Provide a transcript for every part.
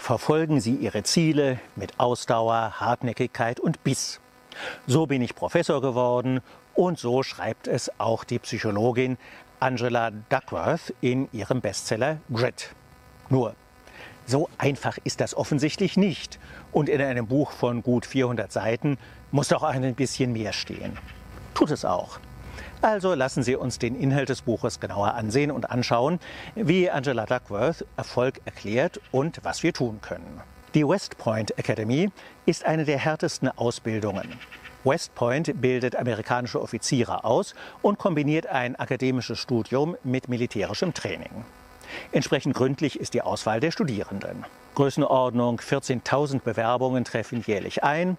verfolgen Sie Ihre Ziele mit Ausdauer, Hartnäckigkeit und Biss. So bin ich Professor geworden und so schreibt es auch die Psychologin Angela Duckworth in ihrem Bestseller Grit. Nur, so einfach ist das offensichtlich nicht. Und in einem Buch von gut 400 Seiten muss doch ein bisschen mehr stehen. Tut es auch. Also lassen Sie uns den Inhalt des Buches genauer ansehen und anschauen, wie Angela Duckworth Erfolg erklärt und was wir tun können. Die West Point Academy ist eine der härtesten Ausbildungen. West Point bildet amerikanische Offiziere aus und kombiniert ein akademisches Studium mit militärischem Training. Entsprechend gründlich ist die Auswahl der Studierenden. Größenordnung 14.000 Bewerbungen treffen jährlich ein.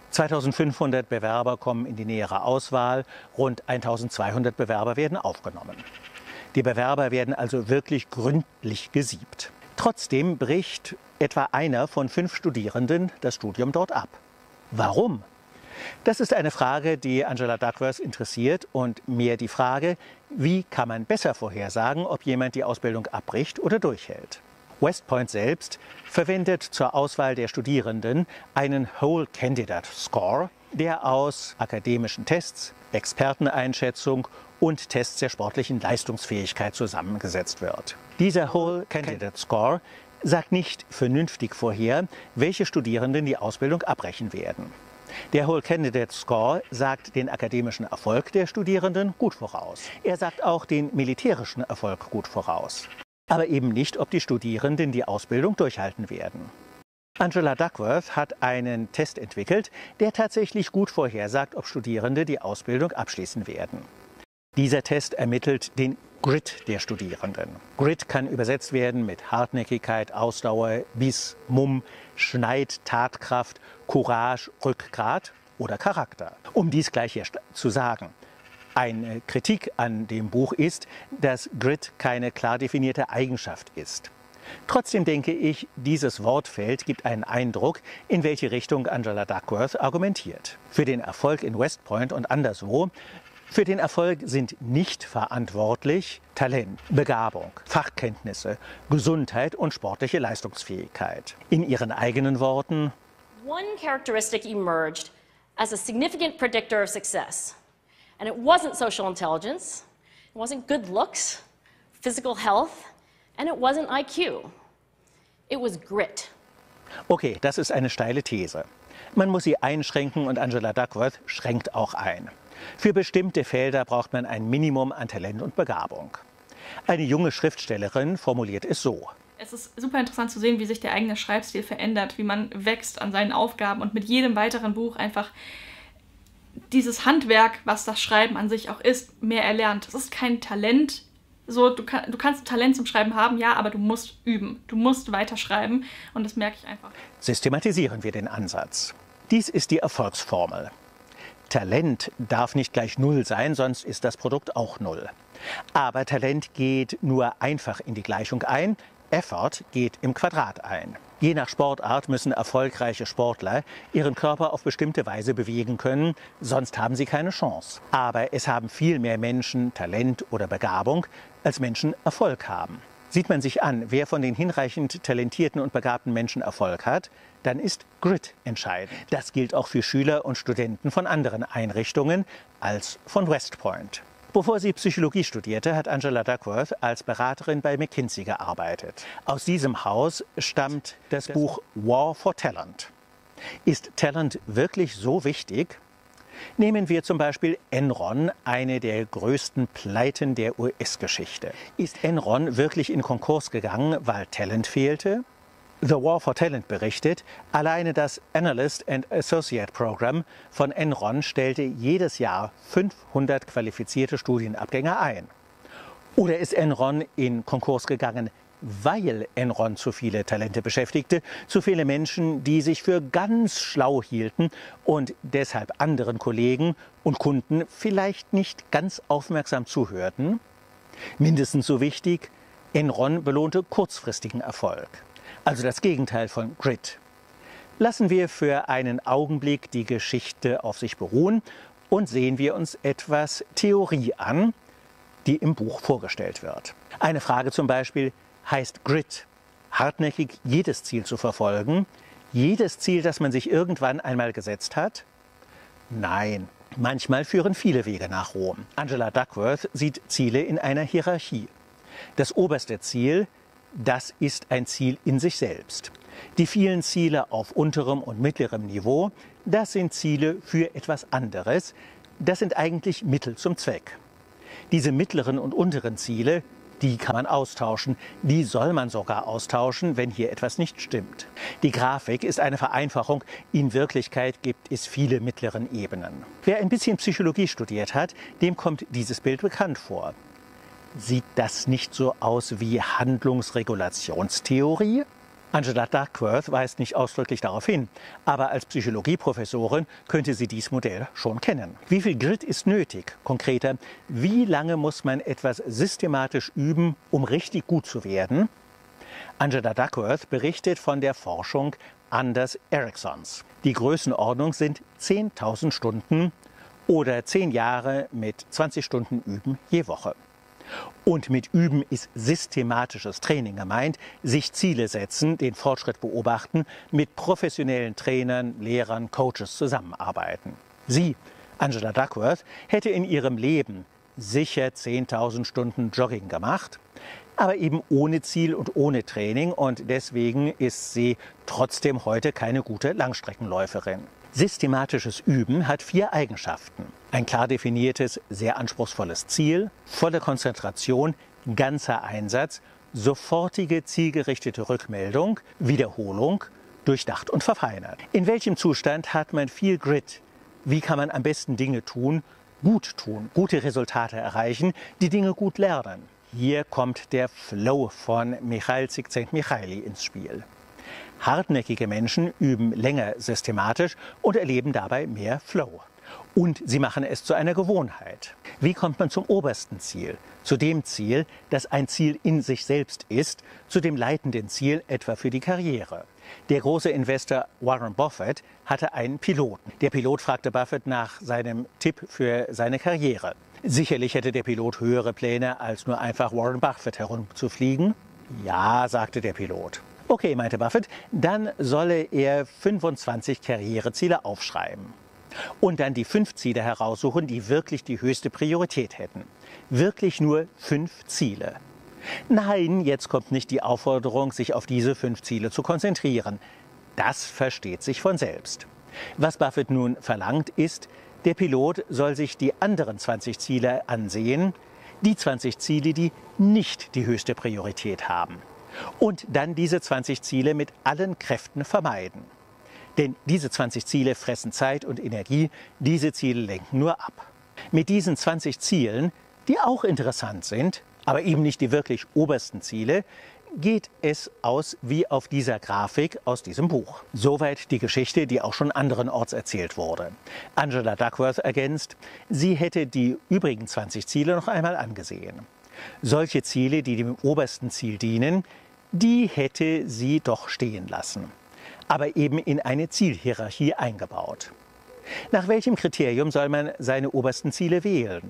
2.500 Bewerber kommen in die nähere Auswahl, rund 1.200 Bewerber werden aufgenommen. Die Bewerber werden also wirklich gründlich gesiebt. Trotzdem bricht etwa einer von 5 Studierenden das Studium dort ab. Warum? Das ist eine Frage, die Angela Duckworth interessiert und mehr die Frage, wie kann man besser vorhersagen, ob jemand die Ausbildung abbricht oder durchhält. West Point selbst verwendet zur Auswahl der Studierenden einen Whole Candidate Score, der aus akademischen Tests, Experteneinschätzung und Tests der sportlichen Leistungsfähigkeit zusammengesetzt wird. Dieser Whole Candidate Score sagt nicht vernünftig vorher, welche Studierenden die Ausbildung abbrechen werden. Der Whole Candidate Score sagt den akademischen Erfolg der Studierenden gut voraus. Er sagt auch den militärischen Erfolg gut voraus. Aber eben nicht, ob die Studierenden die Ausbildung durchhalten werden. Angela Duckworth hat einen Test entwickelt, der tatsächlich gut vorhersagt, ob Studierende die Ausbildung abschließen werden. Dieser Test ermittelt den Grit der Studierenden. Grit kann übersetzt werden mit Hartnäckigkeit, Ausdauer, Biss, Mumm, Schneid, Tatkraft, Courage, Rückgrat oder Charakter. Um dies gleich hier zu sagen. Eine Kritik an dem Buch ist, dass Grit keine klar definierte Eigenschaft ist. Trotzdem denke ich, dieses Wortfeld gibt einen Eindruck, in welche Richtung Angela Duckworth argumentiert. Für den Erfolg in West Point und anderswo, für den Erfolg sind nicht verantwortlich Talent, Begabung, Fachkenntnisse, Gesundheit und sportliche Leistungsfähigkeit. In ihren eigenen Worten: One characteristic emerged as a significant predictor of success. And it wasn't social intelligence, it wasn't good looks, physical health, and it wasn't IQ. It was grit. Okay, das ist eine steile These. Man muss sie einschränken und Angela Duckworth schränkt auch ein. Für bestimmte Felder braucht man ein Minimum an Talent und Begabung. Eine junge Schriftstellerin formuliert es so: Es ist super interessant zu sehen, wie sich der eigene Schreibstil verändert, wie man wächst an seinen Aufgaben und mit jedem weiteren Buch einfach dieses Handwerk, was das Schreiben an sich auch ist, mehr erlernt. Es ist kein Talent. So, du kannst Talent zum Schreiben haben, ja, aber du musst üben. Du musst weiterschreiben und das merke ich einfach. Systematisieren wir den Ansatz. Dies ist die Erfolgsformel. Talent darf nicht gleich 0 sein, sonst ist das Produkt auch 0. Aber Talent geht nur einfach in die Gleichung ein, Effort geht im Quadrat ein. Je nach Sportart müssen erfolgreiche Sportler ihren Körper auf bestimmte Weise bewegen können, sonst haben sie keine Chance. Aber es haben viel mehr Menschen Talent oder Begabung, als Menschen Erfolg haben. Sieht man sich an, wer von den hinreichend talentierten und begabten Menschen Erfolg hat, dann ist Grit entscheidend. Das gilt auch für Schüler und Studenten von anderen Einrichtungen als von West Point. Bevor sie Psychologie studierte, hat Angela Duckworth als Beraterin bei McKinsey gearbeitet. Aus diesem Haus stammt das Buch War for Talent. Ist Talent wirklich so wichtig? Nehmen wir zum Beispiel Enron, eine der größten Pleiten der US-Geschichte. Ist Enron wirklich in Konkurs gegangen, weil Talent fehlte? The War for Talent berichtet, alleine das Analyst and Associate Program von Enron stellte jedes Jahr 500 qualifizierte Studienabgänger ein. Oder ist Enron in Konkurs gegangen, weil Enron zu viele Talente beschäftigte, zu viele Menschen, die sich für ganz schlau hielten und deshalb anderen Kollegen und Kunden vielleicht nicht ganz aufmerksam zuhörten? Mindestens so wichtig, Enron belohnte kurzfristigen Erfolg. Also das Gegenteil von Grit. Lassen wir für einen Augenblick die Geschichte auf sich beruhen und sehen wir uns etwas Theorie an, die im Buch vorgestellt wird. Eine Frage zum Beispiel: Heißt Grit, hartnäckig jedes Ziel zu verfolgen, jedes Ziel, das man sich irgendwann einmal gesetzt hat? Nein, manchmal führen viele Wege nach Rom. Angela Duckworth sieht Ziele in einer Hierarchie. Das oberste Ziel, das ist ein Ziel in sich selbst. Die vielen Ziele auf unterem und mittlerem Niveau, das sind Ziele für etwas anderes. Das sind eigentlich Mittel zum Zweck. Diese mittleren und unteren Ziele, die kann man austauschen. Die soll man sogar austauschen, wenn hier etwas nicht stimmt. Die Grafik ist eine Vereinfachung. In Wirklichkeit gibt es viele mittleren Ebenen. Wer ein bisschen Psychologie studiert hat, dem kommt dieses Bild bekannt vor. Sieht das nicht so aus wie Handlungsregulationstheorie? Angela Duckworth weist nicht ausdrücklich darauf hin, aber als Psychologieprofessorin könnte sie dieses Modell schon kennen. Wie viel Grit ist nötig? Konkreter, wie lange muss man etwas systematisch üben, um richtig gut zu werden? Angela Duckworth berichtet von der Forschung Anders Ericssons. Die Größenordnung sind 10.000 Stunden oder 10 Jahre mit 20 Stunden Üben je Woche. Und mit Üben ist systematisches Training gemeint, sich Ziele setzen, den Fortschritt beobachten, mit professionellen Trainern, Lehrern, Coaches zusammenarbeiten. Sie, Angela Duckworth, hätte in ihrem Leben sicher 10.000 Stunden Jogging gemacht, aber eben ohne Ziel und ohne Training, und deswegen ist sie trotzdem heute keine gute Langstreckenläuferin. Systematisches Üben hat 4 Eigenschaften. Ein klar definiertes, sehr anspruchsvolles Ziel, volle Konzentration, ganzer Einsatz, sofortige, zielgerichtete Rückmeldung, Wiederholung, durchdacht und verfeinert. In welchem Zustand hat man viel Grit? Wie kann man am besten Dinge tun, gute Resultate erreichen, die Dinge gut lernen? Hier kommt der Flow von Michail Csikszentmihalyi ins Spiel. Hartnäckige Menschen üben länger systematisch und erleben dabei mehr Flow. Und sie machen es zu einer Gewohnheit. Wie kommt man zum obersten Ziel? Zu dem Ziel, das ein Ziel in sich selbst ist, zu dem leitenden Ziel etwa für die Karriere. Der große Investor Warren Buffett hatte einen Piloten. Der Pilot fragte Buffett nach seinem Tipp für seine Karriere. Sicherlich hätte der Pilot höhere Pläne, als nur einfach Warren Buffett herumzufliegen. Ja, sagte der Pilot. Okay, meinte Buffett, dann solle er 25 Karriereziele aufschreiben. Und dann die 5 Ziele heraussuchen, die wirklich die höchste Priorität hätten. Wirklich nur 5 Ziele. Nein, jetzt kommt nicht die Aufforderung, sich auf diese 5 Ziele zu konzentrieren. Das versteht sich von selbst. Was Buffett nun verlangt ist, der Pilot soll sich die anderen 20 Ziele ansehen, die 20 Ziele, die nicht die höchste Priorität haben. Und dann diese 20 Ziele mit allen Kräften vermeiden. Denn diese 20 Ziele fressen Zeit und Energie, diese Ziele lenken nur ab. Mit diesen 20 Zielen, die auch interessant sind, aber eben nicht die wirklich obersten Ziele, geht es aus wie auf dieser Grafik aus diesem Buch. Soweit die Geschichte, die auch schon anderenorts erzählt wurde. Angela Duckworth ergänzt, sie hätte die übrigen 20 Ziele noch einmal angesehen. Solche Ziele, die dem obersten Ziel dienen, die hätte sie doch stehen lassen, aber eben in eine Zielhierarchie eingebaut. Nach welchem Kriterium soll man seine obersten Ziele wählen?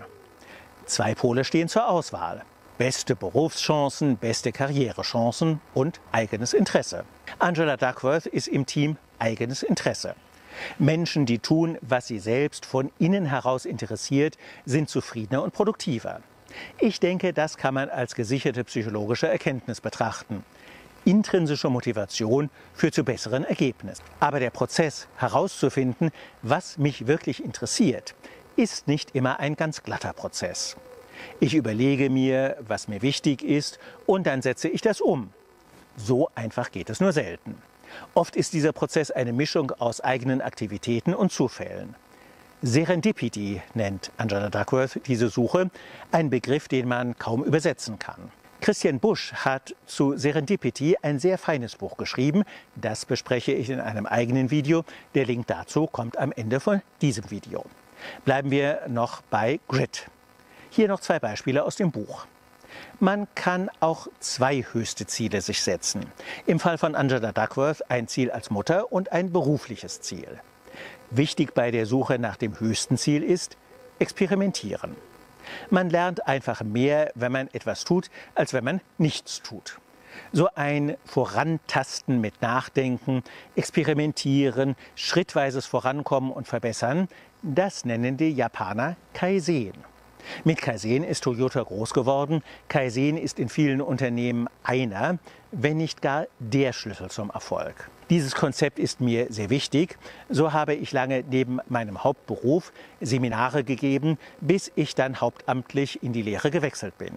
2 Pole stehen zur Auswahl. Beste Berufschancen, beste Karrierechancen und eigenes Interesse. Angela Duckworth ist im Team eigenes Interesse. Menschen, die tun, was sie selbst von innen heraus interessiert, sind zufriedener und produktiver. Ich denke, das kann man als gesicherte psychologische Erkenntnis betrachten. Intrinsische Motivation führt zu besseren Ergebnissen. Aber der Prozess, herauszufinden, was mich wirklich interessiert, ist nicht immer ein ganz glatter Prozess. Ich überlege mir, was mir wichtig ist, und dann setze ich das um. So einfach geht es nur selten. Oft ist dieser Prozess eine Mischung aus eigenen Aktivitäten und Zufällen. Serendipity nennt Angela Duckworth diese Suche, ein Begriff, den man kaum übersetzen kann. Christian Busch hat zu Serendipity ein sehr feines Buch geschrieben. Das bespreche ich in einem eigenen Video. Der Link dazu kommt am Ende von diesem Video. Bleiben wir noch bei Grit. Hier noch 2 Beispiele aus dem Buch. Man kann auch 2 höchste Ziele sich setzen. Im Fall von Angela Duckworth ein Ziel als Mutter und ein berufliches Ziel. Wichtig bei der Suche nach dem höchsten Ziel ist experimentieren. Man lernt einfach mehr, wenn man etwas tut, als wenn man nichts tut. So ein Vorantasten mit Nachdenken, Experimentieren, schrittweises Vorankommen und Verbessern, das nennen die Japaner Kaizen. Mit Kaizen ist Toyota groß geworden. Kaizen ist in vielen Unternehmen einer, wenn nicht gar der Schlüssel zum Erfolg. Dieses Konzept ist mir sehr wichtig. So habe ich lange neben meinem Hauptberuf Seminare gegeben, bis ich dann hauptamtlich in die Lehre gewechselt bin.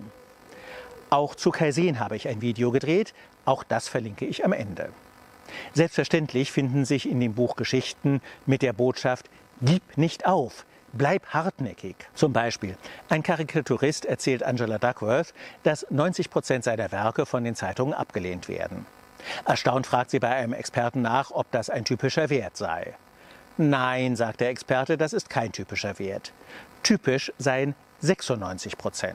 Auch zu Kaizen habe ich ein Video gedreht. Auch das verlinke ich am Ende. Selbstverständlich finden sich in dem Buch Geschichten mit der Botschaft: Gib nicht auf! Bleib hartnäckig. Zum Beispiel, ein Karikaturist erzählt Angela Duckworth, dass 90% seiner Werke von den Zeitungen abgelehnt werden. Erstaunt fragt sie bei einem Experten nach, ob das ein typischer Wert sei. Nein, sagt der Experte, das ist kein typischer Wert. Typisch seien 96%.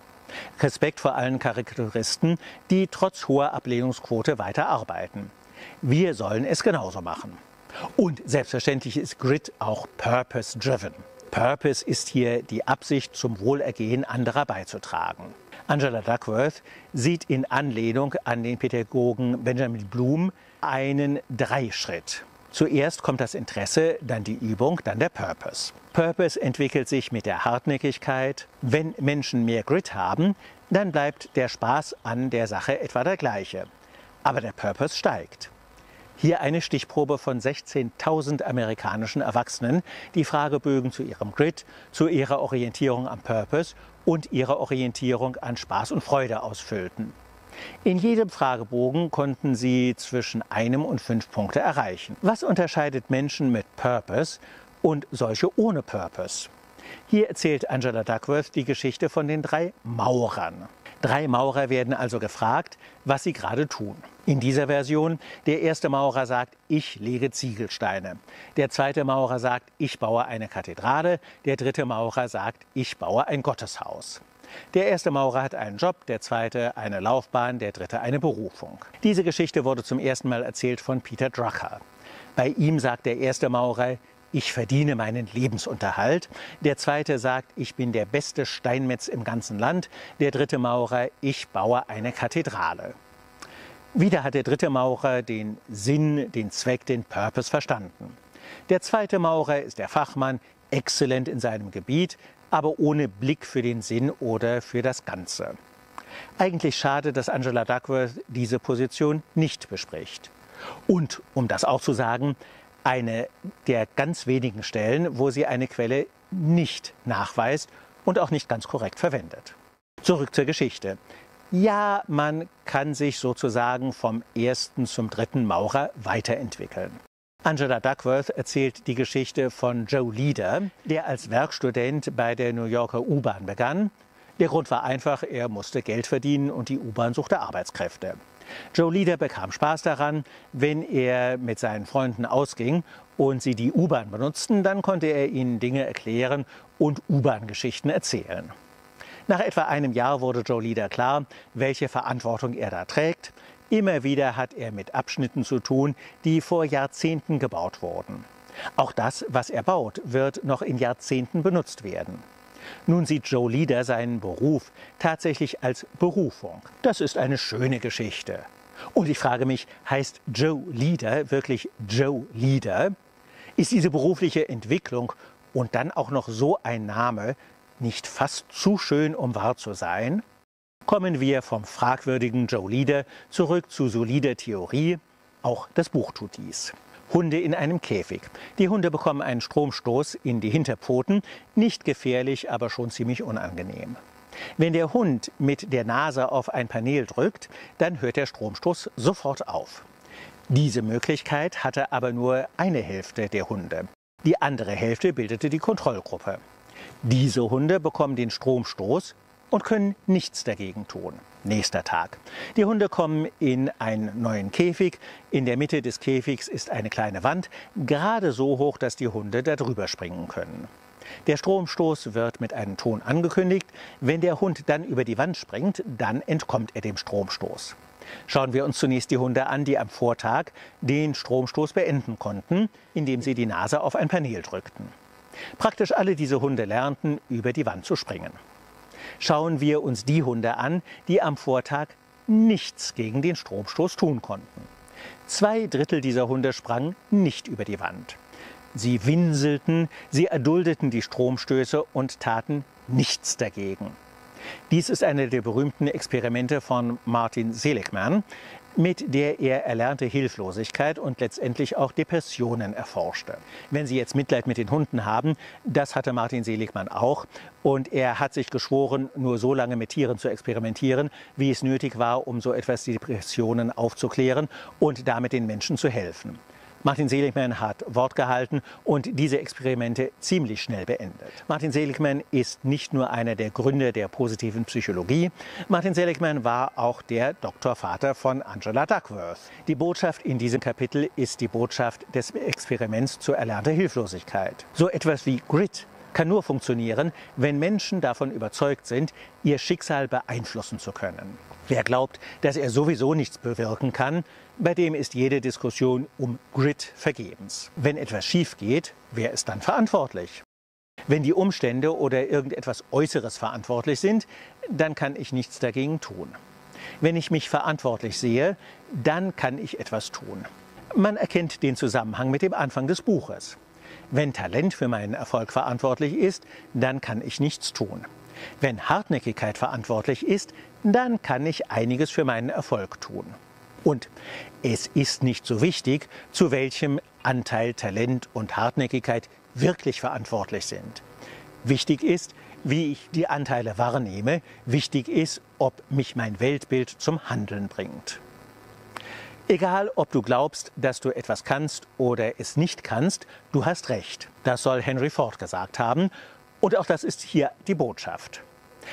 Respekt vor allen Karikaturisten, die trotz hoher Ablehnungsquote weiter arbeiten. Wir sollen es genauso machen. Und selbstverständlich ist Grit auch purpose-driven. Purpose ist hier die Absicht, zum Wohlergehen anderer beizutragen. Angela Duckworth sieht in Anlehnung an den Pädagogen Benjamin Bloom einen Dreischritt. Zuerst kommt das Interesse, dann die Übung, dann der Purpose. Purpose entwickelt sich mit der Hartnäckigkeit. Wenn Menschen mehr Grit haben, dann bleibt der Spaß an der Sache etwa der gleiche. Aber der Purpose steigt. Hier eine Stichprobe von 16.000 amerikanischen Erwachsenen, die Fragebögen zu ihrem Grit, zu ihrer Orientierung am Purpose und ihrer Orientierung an Spaß und Freude ausfüllten. In jedem Fragebogen konnten sie zwischen 1 und 5 Punkte erreichen. Was unterscheidet Menschen mit Purpose und solche ohne Purpose? Hier erzählt Angela Duckworth die Geschichte von den 3 Maurern. 3 Maurer werden also gefragt, was sie gerade tun. In dieser Version, der erste Maurer sagt, ich lege Ziegelsteine. Der zweite Maurer sagt, ich baue eine Kathedrale. Der dritte Maurer sagt, ich baue ein Gotteshaus. Der erste Maurer hat einen Job, der zweite eine Laufbahn, der dritte eine Berufung. Diese Geschichte wurde zum ersten Mal erzählt von Peter Drucker. Bei ihm sagt der erste Maurer, ich verdiene meinen Lebensunterhalt. Der zweite sagt, ich bin der beste Steinmetz im ganzen Land. Der dritte Maurer, ich baue eine Kathedrale. Wieder hat der dritte Maurer den Sinn, den Zweck, den Purpose verstanden. Der zweite Maurer ist der Fachmann, exzellent in seinem Gebiet, aber ohne Blick für den Sinn oder für das Ganze. Eigentlich schade, dass Angela Duckworth diese Position nicht bespricht. Und, um das auch zu sagen, eine der ganz wenigen Stellen, wo sie eine Quelle nicht nachweist und auch nicht ganz korrekt verwendet. Zurück zur Geschichte. Ja, man kann sich sozusagen vom ersten zum dritten Maurer weiterentwickeln. Angela Duckworth erzählt die Geschichte von Joe Leader, der als Werkstudent bei der New Yorker U-Bahn begann. Der Grund war einfach, er musste Geld verdienen und die U-Bahn suchte Arbeitskräfte. Joe Leader bekam Spaß daran, wenn er mit seinen Freunden ausging und sie die U-Bahn benutzten, dann konnte er ihnen Dinge erklären und U-Bahn-Geschichten erzählen. Nach etwa einem Jahr wurde Joe Leader klar, welche Verantwortung er da trägt. Immer wieder hat er mit Abschnitten zu tun, die vor Jahrzehnten gebaut wurden. Auch das, was er baut, wird noch in Jahrzehnten benutzt werden. Nun sieht Joe Leader seinen Beruf tatsächlich als Berufung. Das ist eine schöne Geschichte. Und ich frage mich, heißt Joe Leader wirklich Joe Leader? Ist diese berufliche Entwicklung und dann auch noch so ein Name nicht fast zu schön, um wahr zu sein? Kommen wir vom fragwürdigen Joe Leader zurück zu solider Theorie. Auch das Buch tut dies. Hunde in einem Käfig. Die Hunde bekommen einen Stromstoß in die Hinterpfoten. Nicht gefährlich, aber schon ziemlich unangenehm. Wenn der Hund mit der Nase auf ein Panel drückt, dann hört der Stromstoß sofort auf. Diese Möglichkeit hatte aber nur eine Hälfte der Hunde. Die andere Hälfte bildete die Kontrollgruppe. Diese Hunde bekommen den Stromstoß und können nichts dagegen tun. Nächster Tag. Die Hunde kommen in einen neuen Käfig. In der Mitte des Käfigs ist eine kleine Wand, gerade so hoch, dass die Hunde da drüber springen können. Der Stromstoß wird mit einem Ton angekündigt. Wenn der Hund dann über die Wand springt, dann entkommt er dem Stromstoß. Schauen wir uns zunächst die Hunde an, die am Vortag den Stromstoß beenden konnten, indem sie die Nase auf ein Panel drückten. Praktisch alle diese Hunde lernten, über die Wand zu springen. Schauen wir uns die Hunde an, die am Vortag nichts gegen den Stromstoß tun konnten. 2/3 dieser Hunde sprangen nicht über die Wand. Sie winselten, sie erduldeten die Stromstöße und taten nichts dagegen. Dies ist eine der berühmten Experimente von Martin Seligman, mit der er erlernte Hilflosigkeit und letztendlich auch Depressionen erforschte. Wenn Sie jetzt Mitleid mit den Hunden haben, das hatte Martin Seligman auch. Und er hat sich geschworen, nur so lange mit Tieren zu experimentieren, wie es nötig war, um so etwas wie Depressionen aufzuklären und damit den Menschen zu helfen. Martin Seligman hat Wort gehalten und diese Experimente ziemlich schnell beendet. Martin Seligman ist nicht nur einer der Gründer der positiven Psychologie, Martin Seligman war auch der Doktorvater von Angela Duckworth. Die Botschaft in diesem Kapitel ist die Botschaft des Experiments zur erlernten Hilflosigkeit. So etwas wie Grit kann nur funktionieren, wenn Menschen davon überzeugt sind, ihr Schicksal beeinflussen zu können. Wer glaubt, dass er sowieso nichts bewirken kann, bei dem ist jede Diskussion um Grit vergebens. Wenn etwas schief geht, wer ist dann verantwortlich? Wenn die Umstände oder irgendetwas Äußeres verantwortlich sind, dann kann ich nichts dagegen tun. Wenn ich mich verantwortlich sehe, dann kann ich etwas tun. Man erkennt den Zusammenhang mit dem Anfang des Buches. Wenn Talent für meinen Erfolg verantwortlich ist, dann kann ich nichts tun. Wenn Hartnäckigkeit verantwortlich ist, dann kann ich einiges für meinen Erfolg tun. Und es ist nicht so wichtig, zu welchem Anteil Talent und Hartnäckigkeit wirklich verantwortlich sind. Wichtig ist, wie ich die Anteile wahrnehme. Wichtig ist, ob mich mein Weltbild zum Handeln bringt. Egal, ob du glaubst, dass du etwas kannst oder es nicht kannst, du hast recht. Das soll Henry Ford gesagt haben. Und auch das ist hier die Botschaft.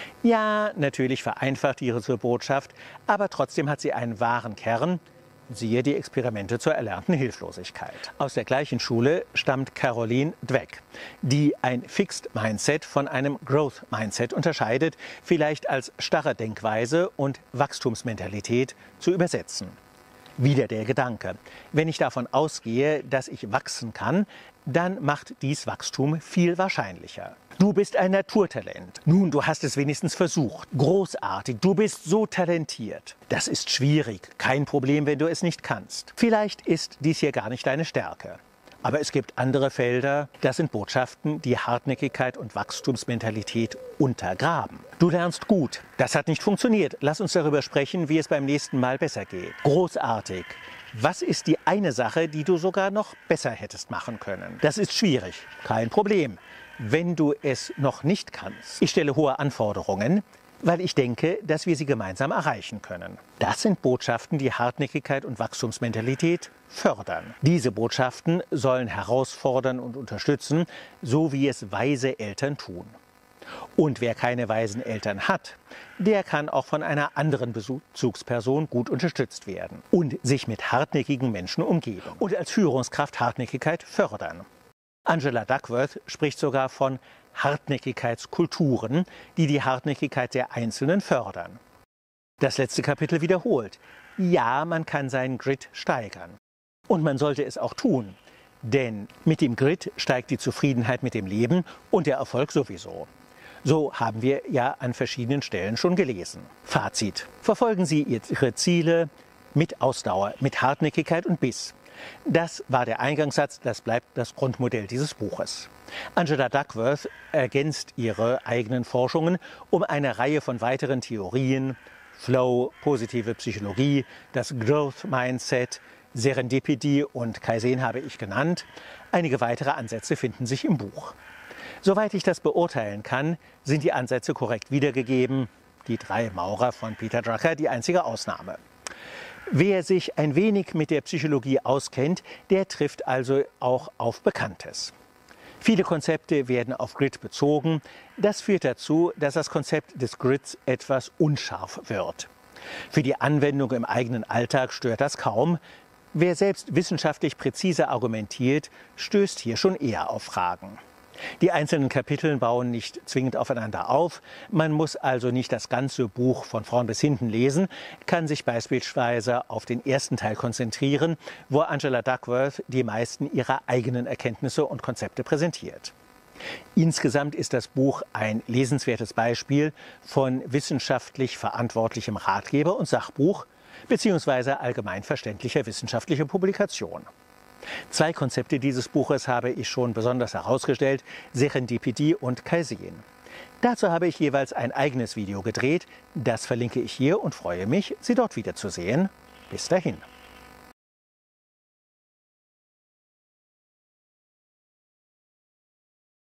Ja, natürlich vereinfacht ihre Botschaft, aber trotzdem hat sie einen wahren Kern. Siehe die Experimente zur erlernten Hilflosigkeit. Aus der gleichen Schule stammt Caroline Dweck, die ein Fixed Mindset von einem Growth Mindset unterscheidet, vielleicht als starre Denkweise und Wachstumsmentalität zu übersetzen. Wieder der Gedanke: Wenn ich davon ausgehe, dass ich wachsen kann, dann macht dies Wachstum viel wahrscheinlicher. Du bist ein Naturtalent. Nun, du hast es wenigstens versucht. Großartig, du bist so talentiert. Das ist schwierig. Kein Problem, wenn du es nicht kannst. Vielleicht ist dies hier gar nicht deine Stärke. Aber es gibt andere Felder, das sind Botschaften, die Hartnäckigkeit und Wachstumsmentalität untergraben. Du lernst gut. Das hat nicht funktioniert. Lass uns darüber sprechen, wie es beim nächsten Mal besser geht. Großartig. Was ist die eine Sache, die du sogar noch besser hättest machen können? Das ist schwierig. Kein Problem, wenn du es noch nicht kannst. Ich stelle hohe Anforderungen, weil ich denke, dass wir sie gemeinsam erreichen können. Das sind Botschaften, die Hartnäckigkeit und Wachstumsmentalität fördern. Diese Botschaften sollen herausfordern und unterstützen, so wie es weise Eltern tun. Und wer keine weisen Eltern hat, der kann auch von einer anderen Bezugsperson gut unterstützt werden und sich mit hartnäckigen Menschen umgeben und als Führungskraft Hartnäckigkeit fördern. Angela Duckworth spricht sogar von Hartnäckigkeitskulturen, die die Hartnäckigkeit der Einzelnen fördern. Das letzte Kapitel wiederholt: Ja, man kann seinen Grit steigern. Und man sollte es auch tun, denn mit dem Grit steigt die Zufriedenheit mit dem Leben und der Erfolg sowieso. So haben wir ja an verschiedenen Stellen schon gelesen. Fazit: Verfolgen Sie Ihre Ziele mit Ausdauer, mit Hartnäckigkeit und Biss. Das war der Eingangssatz, das bleibt das Grundmodell dieses Buches. Angela Duckworth ergänzt ihre eigenen Forschungen um eine Reihe von weiteren Theorien: Flow, positive Psychologie, das Growth Mindset, Serendipity und Kaizen habe ich genannt. Einige weitere Ansätze finden sich im Buch. Soweit ich das beurteilen kann, sind die Ansätze korrekt wiedergegeben. Die 3 Maurer von Peter Drucker die einzige Ausnahme. Wer sich ein wenig mit der Psychologie auskennt, der trifft also auch auf Bekanntes. Viele Konzepte werden auf Grit bezogen. Das führt dazu, dass das Konzept des Grits etwas unscharf wird. Für die Anwendung im eigenen Alltag stört das kaum. Wer selbst wissenschaftlich präzise argumentiert, stößt hier schon eher auf Fragen. Die einzelnen Kapitel bauen nicht zwingend aufeinander auf. Man muss also nicht das ganze Buch von vorn bis hinten lesen, kann sich beispielsweise auf den ersten Teil konzentrieren, wo Angela Duckworth die meisten ihrer eigenen Erkenntnisse und Konzepte präsentiert. Insgesamt ist das Buch ein lesenswertes Beispiel von wissenschaftlich verantwortlichem Ratgeber und Sachbuch bzw. allgemein verständlicher wissenschaftlicher Publikation. 2 Konzepte dieses Buches habe ich schon besonders herausgestellt: Serendipity und Kaizen. Dazu habe ich jeweils ein eigenes Video gedreht. Das verlinke ich hier und freue mich, Sie dort wiederzusehen. Bis dahin.